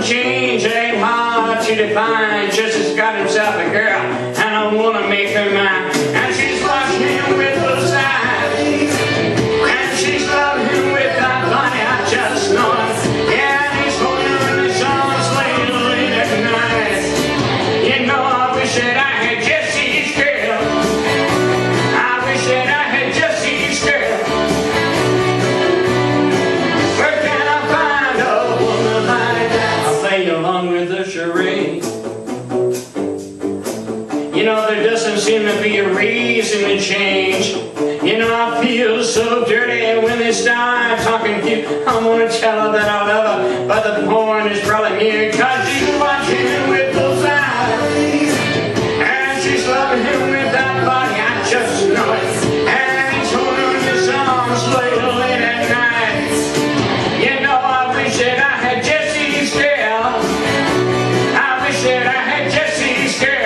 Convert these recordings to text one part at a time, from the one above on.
change ain't hard to define. Justice got himself a girl, and I wanna make her mine. And she's watching him with those eyes, and she's loving him with that body, I just know it. Yeah, and he's holding her in his arms late at night. You know, I wish that I had Jesse's girl. I wish that I had Jesse's girl. Where can I find a woman like that? I'll play along with the charade. You know, there doesn't seem to be a reason to change. You know, I feel so dirty, and when they start talking to you, I'm gonna tell her that I love her, but the point is probably me, 'cause she's watching him with those eyes, and she's loving him with that body, I just know it. And he's holding her in his arms late at night. You know, I wish that I had Jesse's girl. I wish that I had Jesse's girl.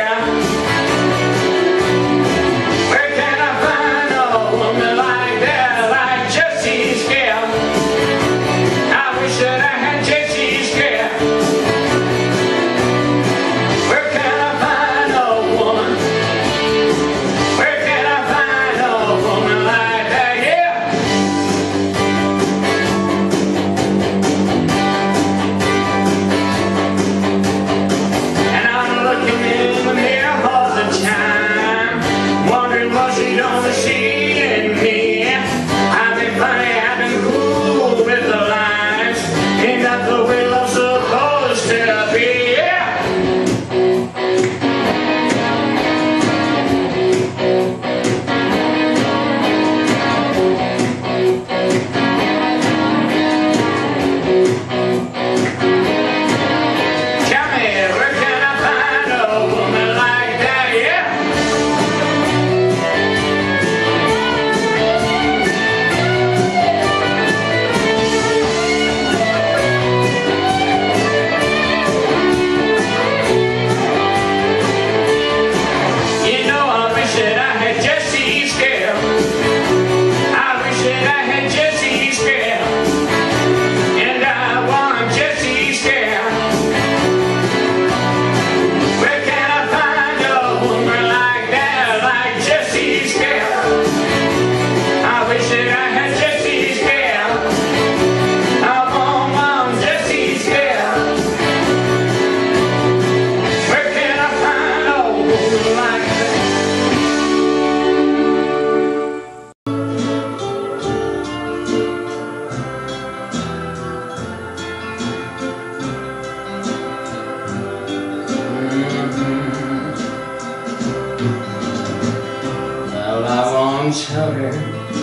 Held her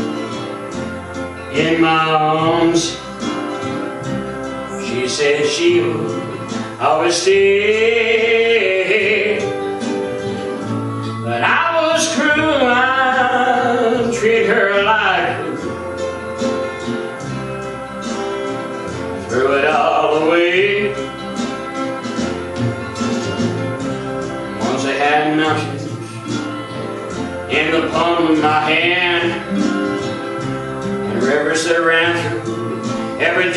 in my arms. She said she would always stay, but I was cruel. I treat her like threw it all away. Once I had mountains in the palm of my hand, and rivers that ran through every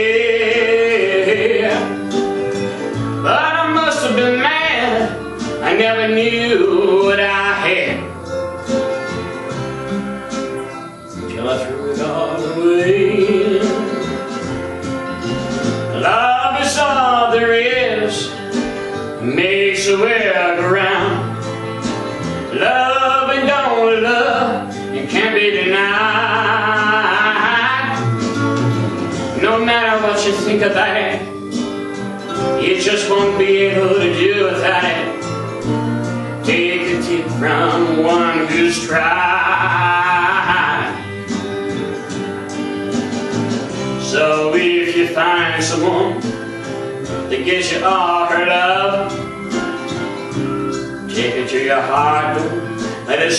day. But I must have been mad, I never knew what I had, till I threw it all away. Love is all there is, makes the world go round. Love and don't love, it can't be denied. No matter what you think about it, you just won't be able to do without it. Take a tip from one who's tried. So if you find someone that gives you all her love, take it to your heart, don't let it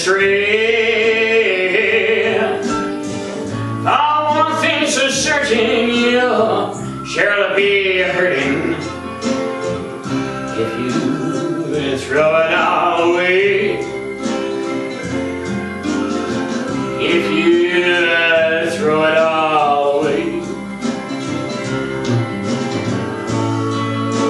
stray. Oh, one thing's for certain, you'll surely be hurting if you throw it all away. If you throw it all away.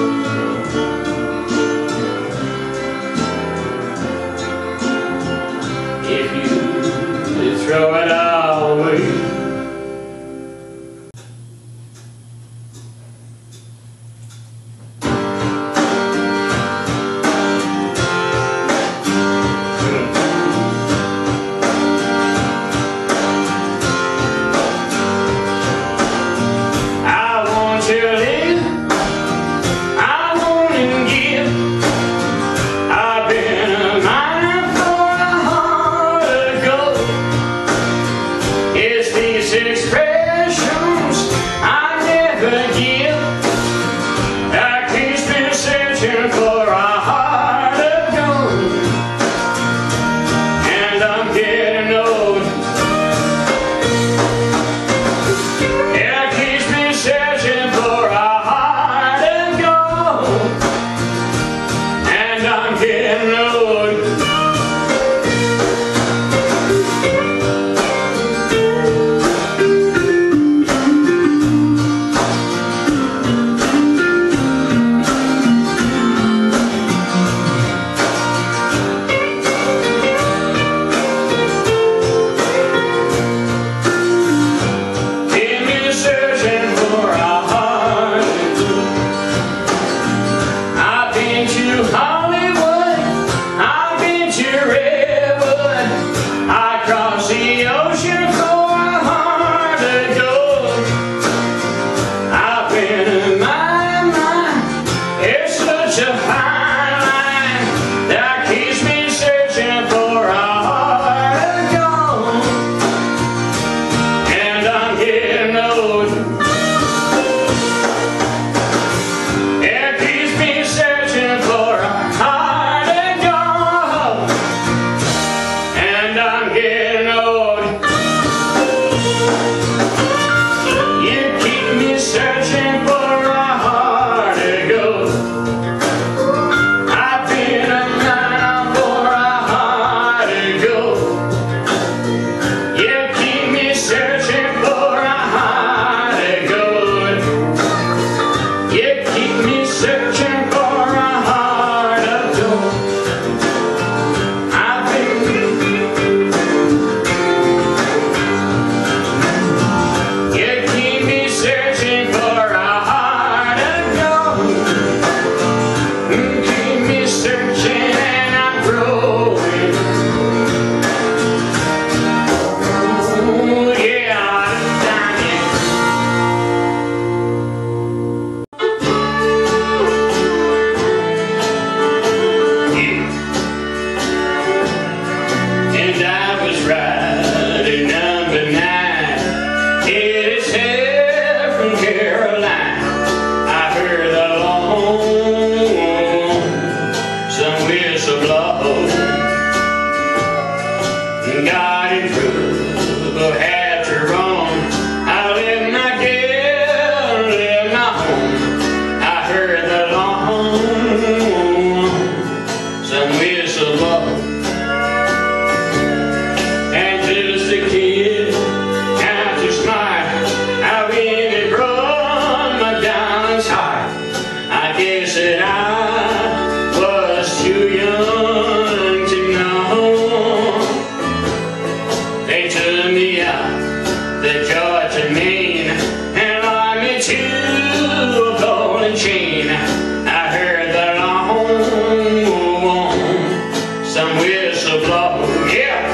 place that I was too young to know. They took me out the Georgia Main and locked me to a golden chain. I heard the long some whistle blow, yeah.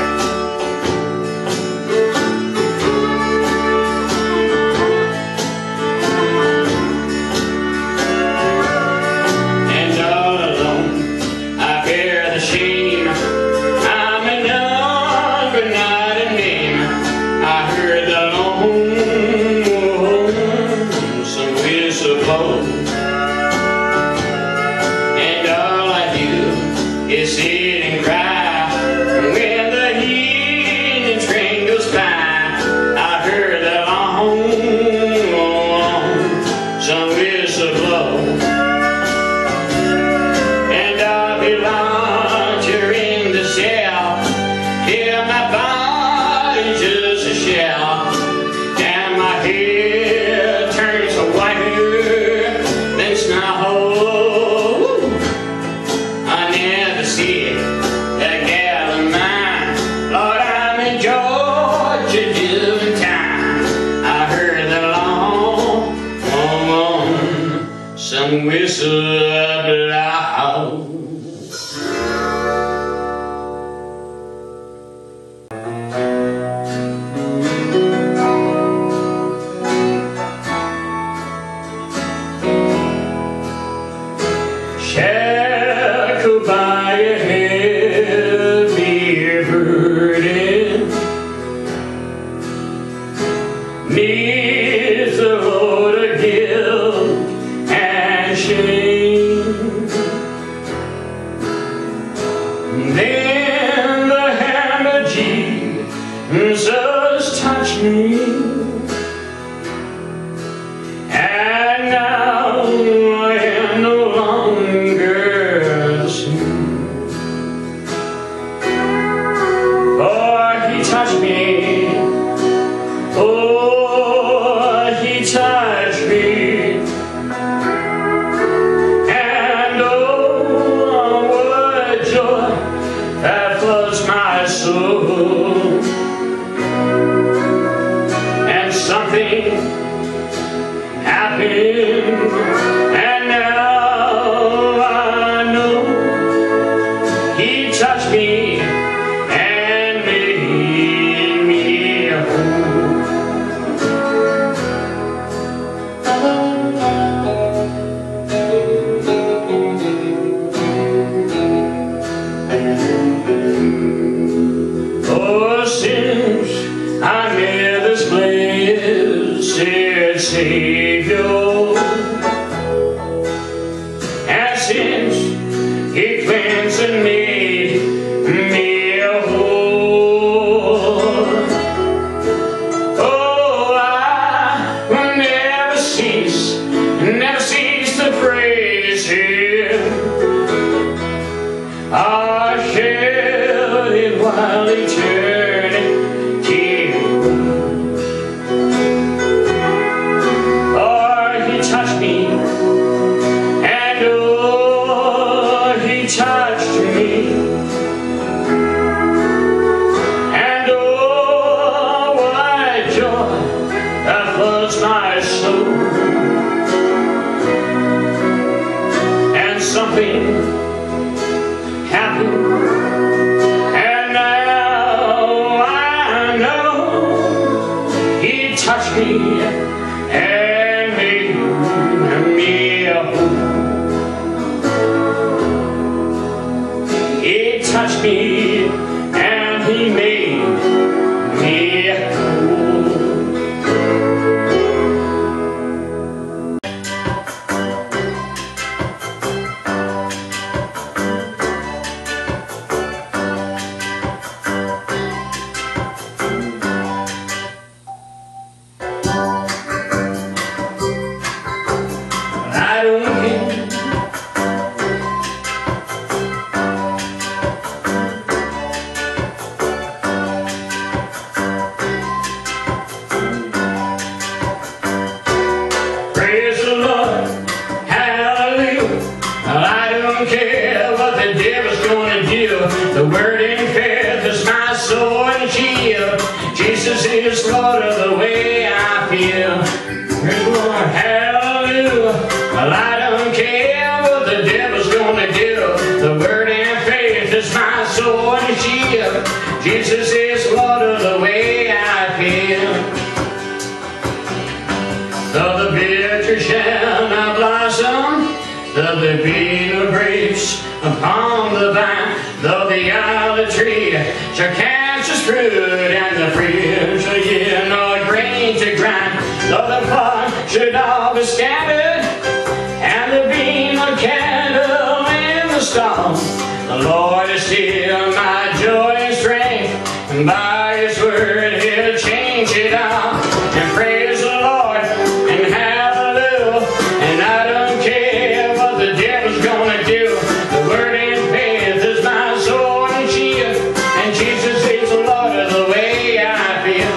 Sit and cry when the evening train goes by. I heard the long some whistle blow, and I'll be larger in the cell till my body's just a shell, and my head turns whiter than snow. Some whistle blow. Shackled by a heavy burden, neath the load of guilt and shame. Then the hand of Jesus touched me, and now I am no longer the same. For he touched me, oh, he touched me. That floods my soul, and something happened, and now I know he touched me and made me since I met this blessed Savior, and since he cleansed and made me whole, oh, I will never cease to praise him. I shall live while eternity holds. For he touched me, and oh, he touched me, and oh, what joy that floods my soul, and something happened. Touched me and made me whole. He touched me and he made me whole. I don't care. don't care what the devil's gonna do. The word in faith is my sword and shield. Jesus is Lord of the way I feel. Hallelujah. Well, I don't care what the devil's gonna do. The word in faith is my sword and shield. Jesus is Lord of the way I feel. Though the bitter tree shall not blossom, though there be no grapes upon the vine, though the olive tree shall catch its fruit, and the fruit shall yield no grain to grind, though the flock should all be scattered, and there be no candle in the stall, the Lord is still my joy and strength, and by His word He'll change it all. And praise the Lord and hallelujah. And I don't care what the devil's gonna do. The word in faith is my sword and shield, and Jesus is the Lord of the way I feel.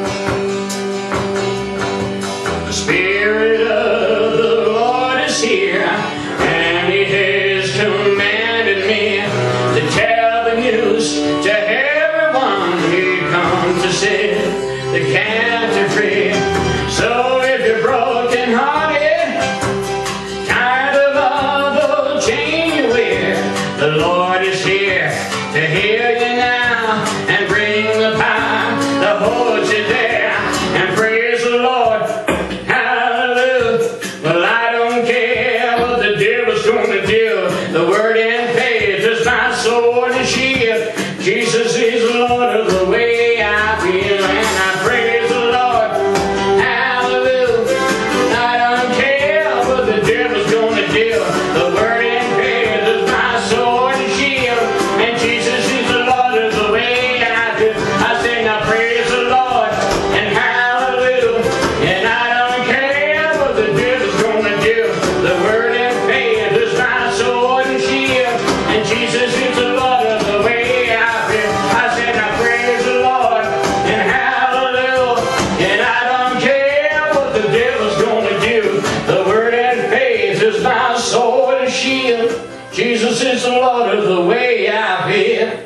The Spirit of the Lord is here, and He has commanded me to tell the news to everyone He comes to set the captive free. So if you're broken hearted, tired of all those chains you wear, the Lord is here to heal you now and bring the power that holds you there. And praise the Lord, hallelujah. Well, I don't care what the devil's gonna do. The word in faith is my sword and shield. Jesus is the Lord of the way I feel. And I praise the Lord, hallelujah. I don't care what the devil's gonna do. The word in faith is my sword and shield, and Jesus is the Lord of the way I feel. I sing, I praise the Lord and hallelujah. And I don't care what the devil's gonna do. The word in faith is my sword and shield, and Jesus is the Lord of the way I feel. I said, I praise the Lord and hallelujah. And I don't care what the devil's gonna do. The word in faith is my sword and shield. Jesus is the Lord of the way I feel.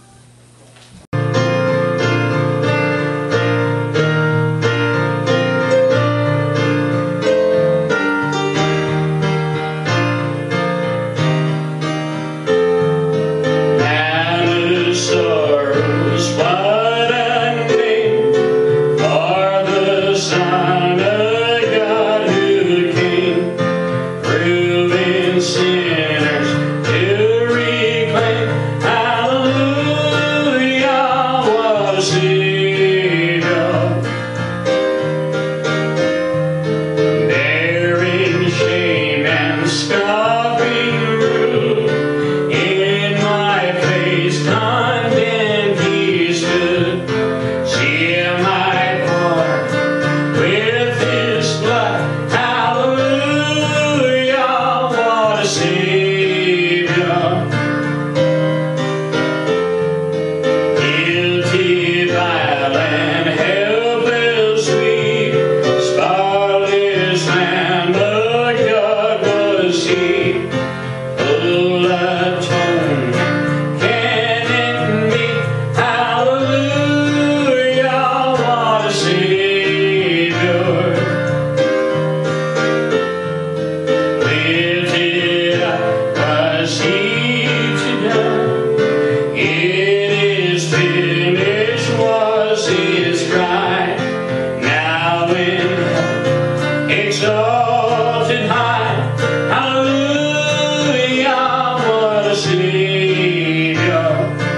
And sorrows what I name for the Son of God who came, proving sinners to reclaim. Hallelujah, what a Savior, bearing shame and scoffing rude. In my place condemned He stood. Seal my part with His blood. Hallelujah, what a Savior. Guilty, vile, and helpless, weak, spotless Lamb of God was He. Full atonement can in me. Hallelujah, what a Savior. Lifted up was He to die. It is finished was His cry. Now in heaven exalted high. Hallelujah, what a Savior.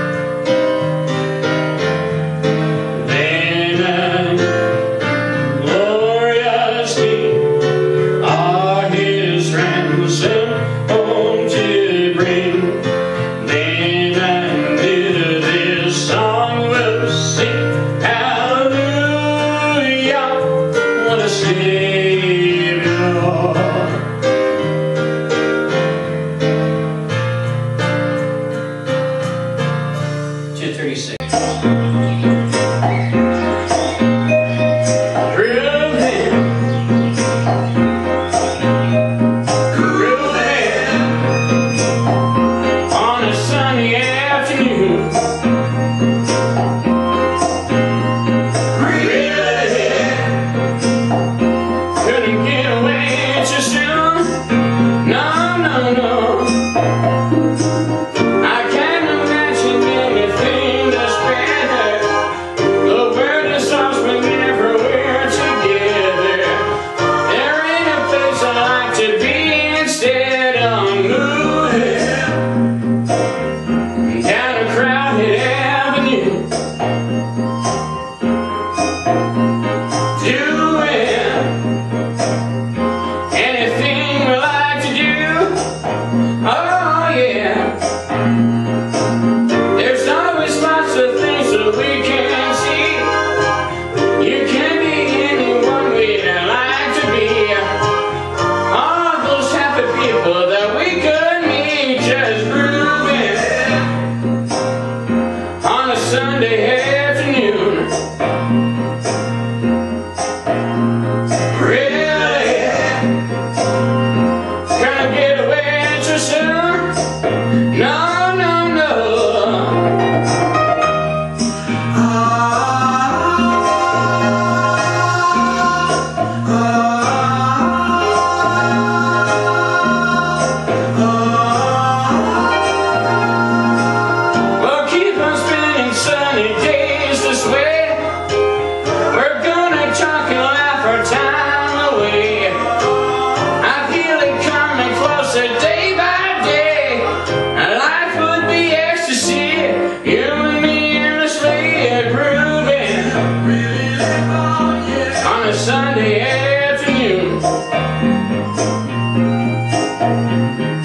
Then a glorious King are His ransom home to bring. Then unto this song we'll sing. Hallelujah, what a Savior. 236. Prove Him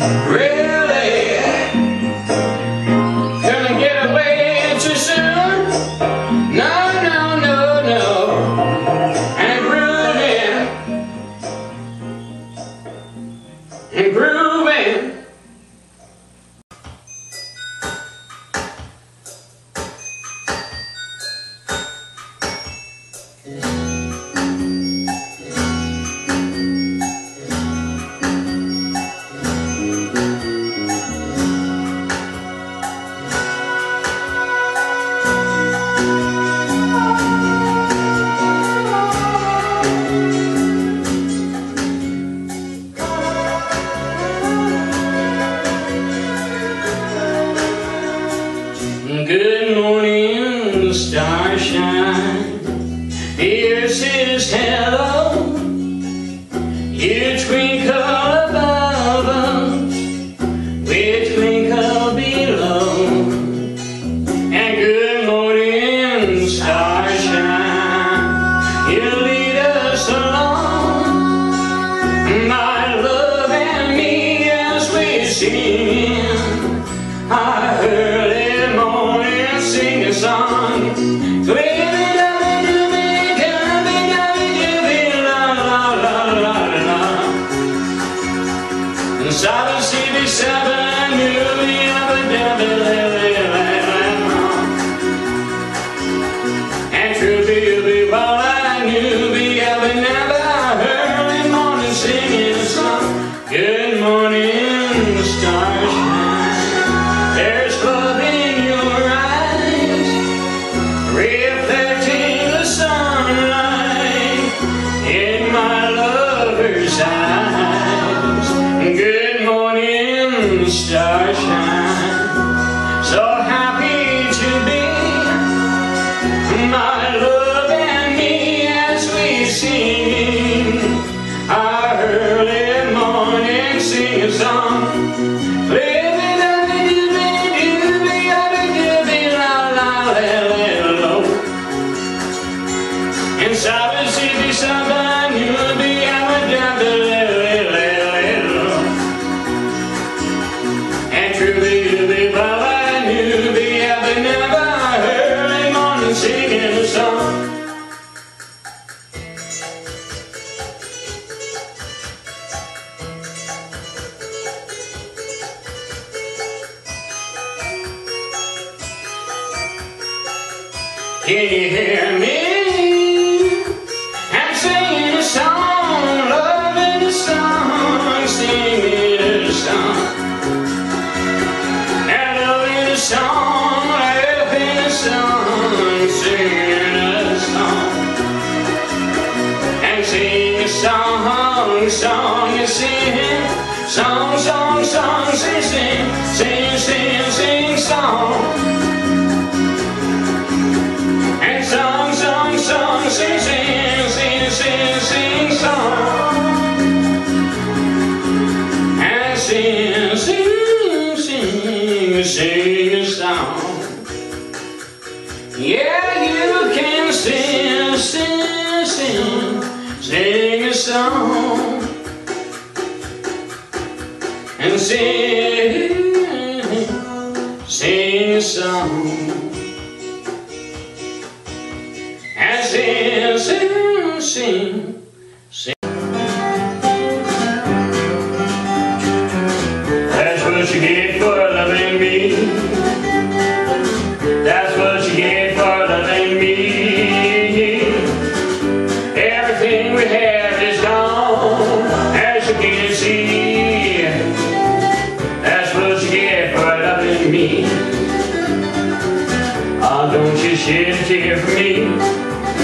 Really gonna get away too soon? No, no, no, no. And grooving. Good morning, starshine. Here's his hello. You twinkle above us, we twinkle below. And good morning, starshine. You lead us along, my love and me, as we sing our early morning sing a song. Southern CB7, newbie, and truly, well, I knew we ever never early morning singing a song. Good morning, starshine. There's love in your eyes, reflecting the sunlight in my lover's eyes. Good morning, starshine. So happy to be my love and me, as we sing our early morning sing a song. Inside the city, somebody will be and truly, well, I knew we ever never early morning singing a song. Can you hear me? I'm singing a song, loving a song, singing a song. And loving a song, loving a song, singing a song. And sing a song, song and sing, song, song, song, sing, sing, sing, sing, sing, song. Song, song, song, sing, sing, sing, sing, sing, song. And sing, sing, sing, sing a song. Yeah, you can sing, sing, sing, sing a song. And sing, sing a song. And sing, sing, sing, sing. That's what you get for loving me. That's what you get for loving me. Everything we have is gone, as you can see. That's what you get for loving me. Oh, don't you shed a tear for me.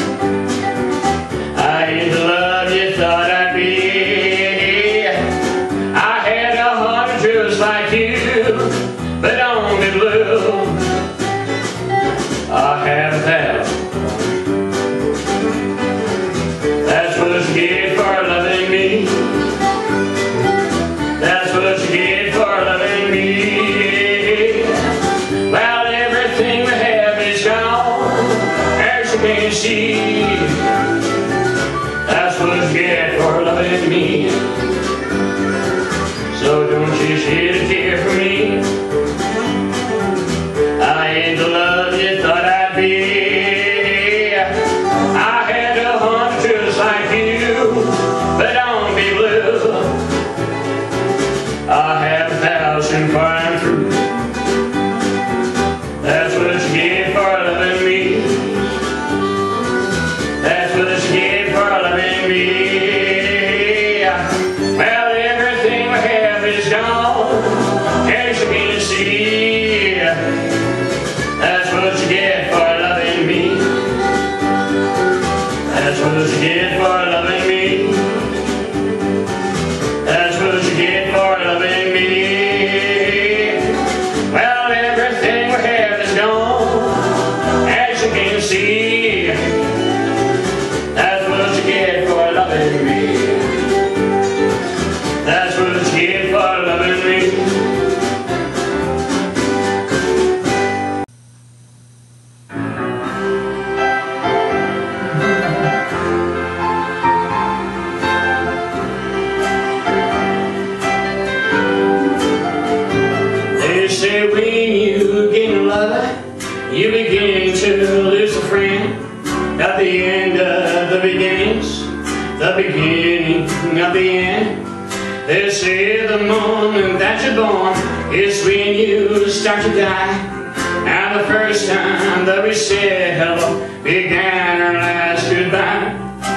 I ain't the love you thought I'd be. I had a heart just like you, but only blue. I have that. That's what you get for loving me. That's what you get for loving me. Well, everything we have is gone, as you can see. That's what you get for loving me. So don't you share. and flying through. That's what you get for loving me. That's what you get for loving me. Well, everything we have is gone, as you can see. That's what you get for loving me. That's what you get for loving me. That's what you get for loving me. Well, everything we have is gone, as you can see. That's what you get for loving me. That's what you get for loving me. They say when you get in love, you begin to lose a friend. At the end of the beginnings, the beginning of the end. They say the moment that you're born is when you start to die. And the first time that we said hello began our last goodbye.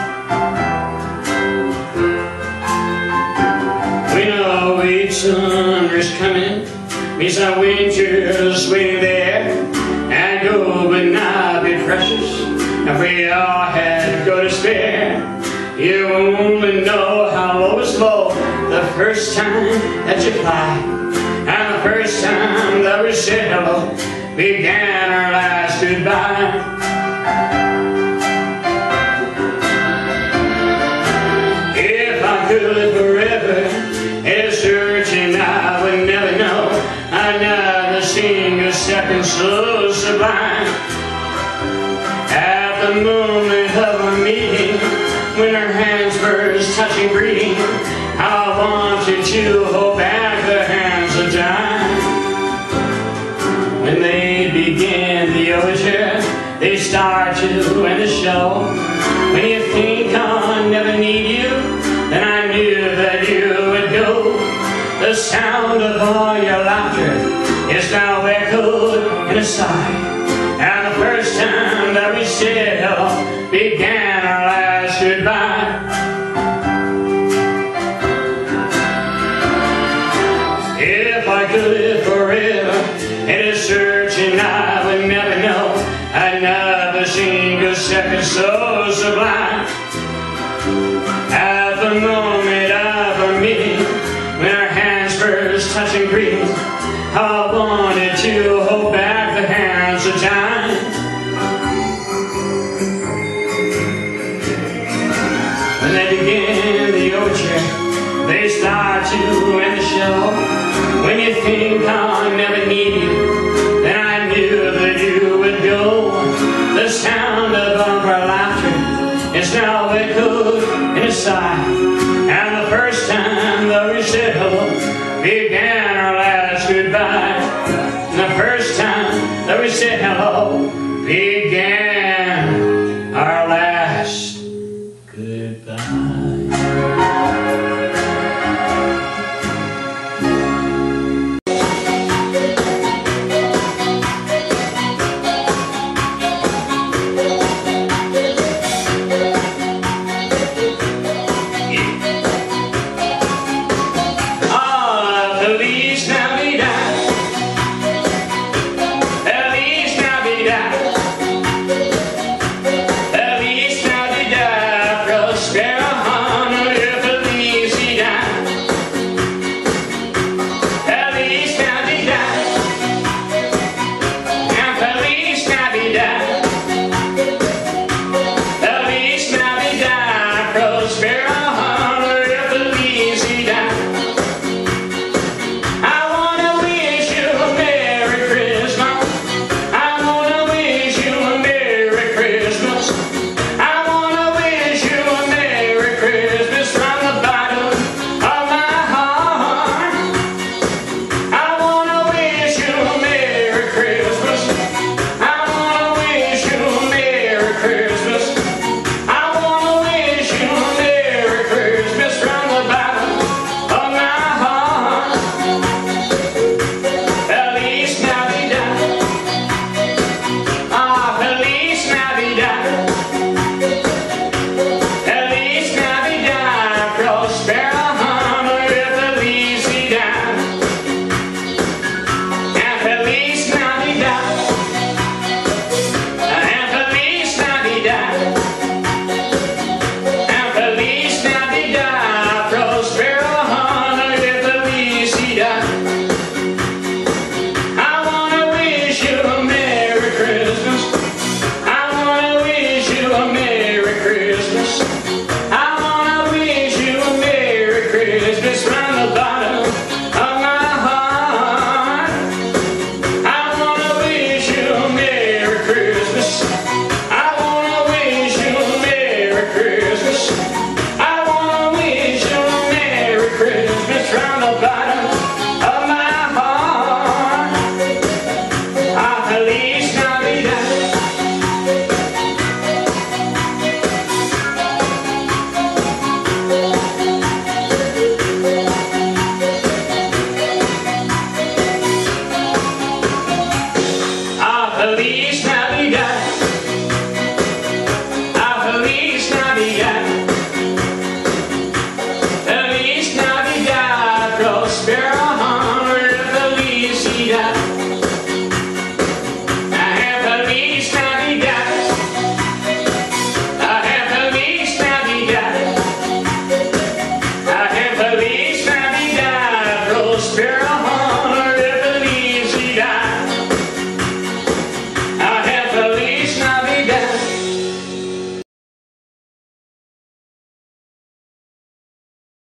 We know each summer's coming, means our winter's waiting there. And oh, but not be precious if we all had to go to spare. You only know how low is low the first time that you fly. And the first time that we said hello began our last goodbye. If I could live forever in a searching, I would never know another single second so sublime. At the moment of our meeting, when our hands first touching, greeting, I wanted to hold back the hands of time. When they begin the overture, they start to end the show. When you think I'll never need you, then I knew that you would go. The sound of all your laughter is now echoed in a sigh. And the first time that we said hello began our last goodbye. If I could live forever in a searching, I would never know another single second so sublime. At the moment of our meeting, when our hands first touching greeting, I wanted to hold back the hands of time. When they begin the overture, they start to end the show. When you think I'll never need you, then I knew that you would go. The sound of our laughter is now echoed in a sigh. And the first time that we said hello began our last goodbye. And the first time that we said hello began